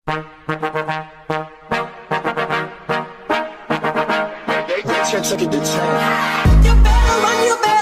Check it the time. You better run, you better.